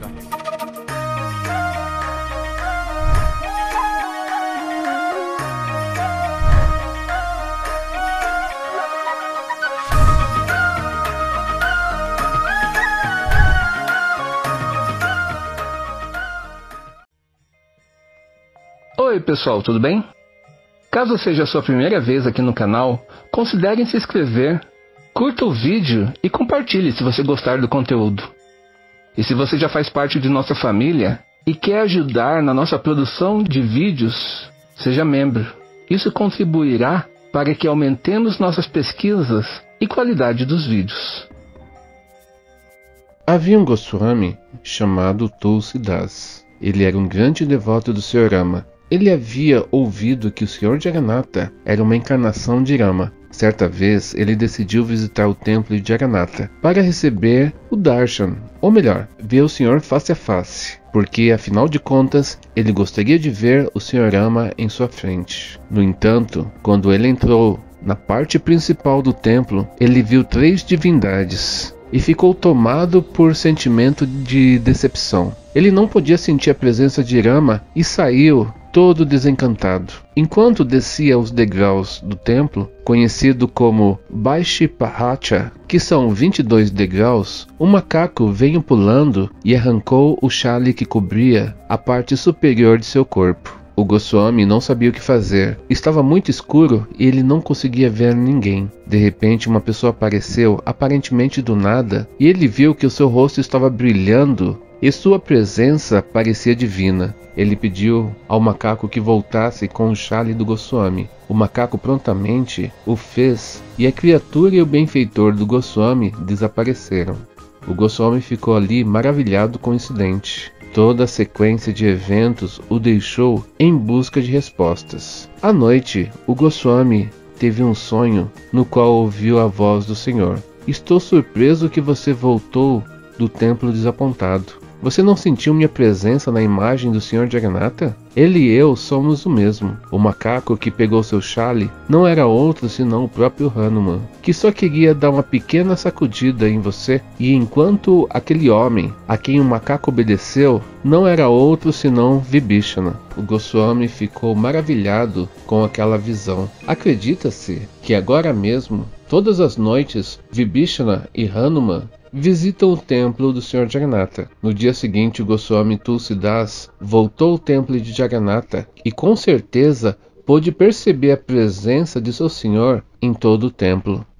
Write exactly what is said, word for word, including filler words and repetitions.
Oi pessoal, tudo bem? Caso seja a sua primeira vez aqui no canal, considere se inscrever, curta o vídeo e compartilhe se você gostar do conteúdo. E se você já faz parte de nossa família e quer ajudar na nossa produção de vídeos, seja membro. Isso contribuirá para que aumentemos nossas pesquisas e qualidade dos vídeos. Havia um Goswami chamado Tulsidas. Ele era um grande devoto do senhor Rama. Ele havia ouvido que o senhor Jagannatha era uma encarnação de Rama. Certa vez, ele decidiu visitar o templo de Jagannatha para receber o darshan, ou melhor, ver o senhor face a face, porque, afinal de contas, ele gostaria de ver o senhor Rama em sua frente. No entanto, quando ele entrou na parte principal do templo, ele viu três divindades e ficou tomado por sentimento de decepção. Ele não podia sentir a presença de Rama e saiu todo desencantado. Enquanto descia os degraus do templo, conhecido como Baishipahacha, que são vinte e dois degraus, um macaco veio pulando e arrancou o chale que cobria a parte superior de seu corpo. O Goswami não sabia o que fazer. Estava muito escuro e ele não conseguia ver ninguém. De repente, uma pessoa apareceu, aparentemente do nada, e ele viu que o seu rosto estava brilhando e sua presença parecia divina. Ele pediu ao macaco que voltasse com o chale do Goswami. O macaco prontamente o fez e a criatura e o benfeitor do Goswami desapareceram. O Goswami ficou ali maravilhado com o incidente. Toda a sequência de eventos o deixou em busca de respostas. À noite, o Goswami teve um sonho no qual ouviu a voz do Senhor. Estou surpreso que você voltou do templo desapontado. Você não sentiu minha presença na imagem do senhor Jagannatha? Ele e eu somos o mesmo. O macaco que pegou seu chale não era outro senão o próprio Hanuman, que só queria dar uma pequena sacudida em você, e enquanto aquele homem a quem o macaco obedeceu não era outro senão Vibhishana. O Goswami ficou maravilhado com aquela visão. Acredita-se que agora mesmo, todas as noites, Vibhishana e Hanuman visitam o templo do senhor Jagannatha. No dia seguinte, o Goswami Tulsidas voltou ao templo de Jagannatha e com certeza pôde perceber a presença de seu senhor em todo o templo.